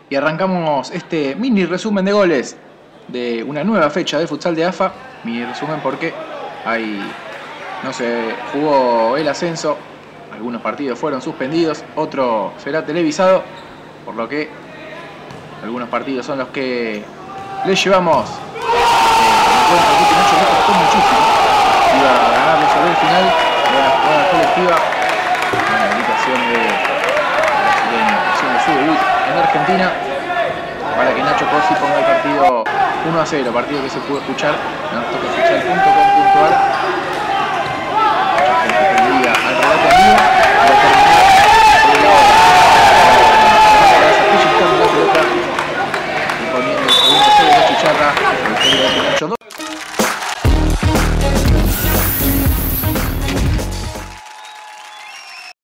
Y arrancamos este mini resumen de goles de una nueva fecha del futsal de AFA. Mini resumen porque no se jugó el ascenso, algunos partidos fueron suspendidos, otro será televisado, por lo que algunos partidos son los que les llevamos en cuenta. Aquí Nacho le costó muchísimo, iba a ganarle sobre el final de la jugada colectiva, una invitación de brasileño haciendo su debut en Argentina, para que Nacho Pozzi ponga el partido 1-0, partido que se pudo escuchar en futsal.com.ar